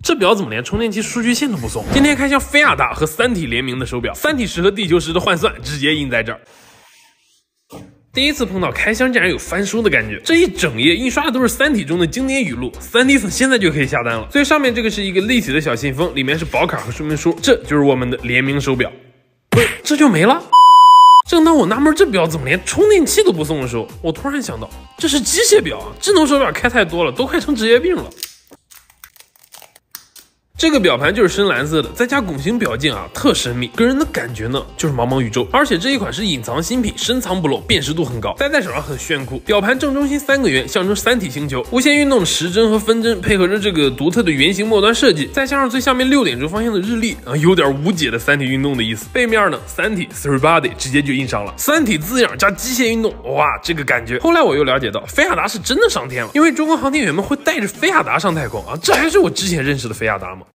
这表怎么连充电器数据线都不送？今天开箱菲亚达和三体联名的手表，三体时和地球时的换算直接印在这儿。第一次碰到开箱竟然有翻书的感觉，这一整页印刷的都是三体中的经典语录，3D 粉现在就可以下单了。最上面这个是一个立体的小信封，里面是保卡和说明书，这就是我们的联名手表。不是，这就没了？正当我纳闷这表怎么连充电器都不送的时候，我突然想到，这是机械表啊！智能手表开太多了，都快成职业病了。这个表盘就是深蓝色的，再加拱形表镜啊，特神秘。个人的感觉呢，就是茫茫宇宙。而且这一款是隐藏新品，深藏不露，辨识度很高，戴在手上很炫酷。表盘正中心3个圆，象征三体星球。无限运动的时针和分针配合着这个独特的圆形末端设计，再加上最下面6点钟方向的日历啊，有点无解的三体运动的意思。背面呢，三体 Three-Body 直接就印上了，三体字样加机械运动，哇，这个感觉。后来我又了解到，菲亚达是真的上天了，因为中国航天员们会带着菲亚达上太空啊，这还是我之前认识的菲亚达吗？